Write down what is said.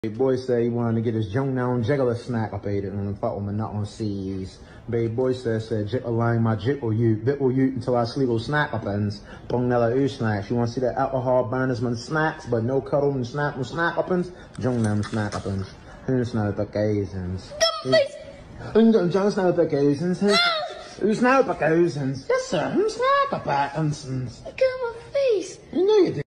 Boy said he wanted to get his jung down jiggler snack up ate it and thought I'm not on C's. Baby boy said jiggling my bit will you until I sleep will snack up ends. Pongnella snacks. You want to see that alcohol burners man snacks, but no cuddle and snack up ends? Jung them snack up ends. Who's not the Asians? Dumfayce! Jung snack the Asians. Who's now the Asians? Yes sir, who's snack up ends? Look at my face! You know you did.